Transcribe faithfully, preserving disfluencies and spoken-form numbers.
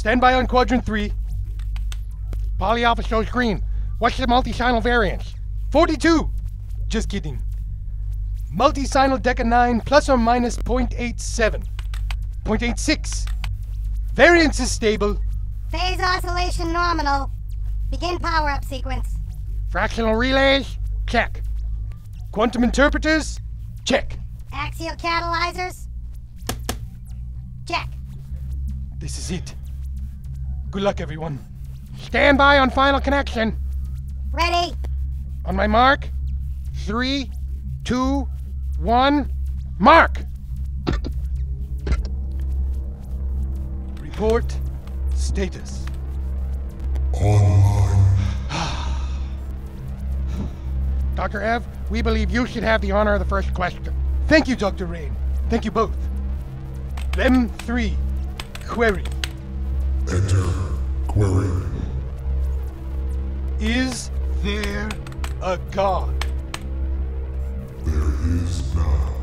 Stand by on quadrant three. Poly alpha shows green. What's the multi-signal variance? forty-two. Just kidding. Multi-signal deca nine plus or minus zero point eight seven. zero point eight six. Variance is stable. Phase oscillation nominal. Begin power-up sequence. Fractional relays? Check. Quantum interpreters? Check. Axial catalyzers? Check. This is it. Good luck, everyone. Stand by on final connection. Ready? On my mark. Three, two, one, mark! Report status. Online. Doctor Ev, we believe you should have the honor of the first question. Thank you, Doctor Rain. Thank you both. Lem three. Query. Enter query. Is there a God? There is now.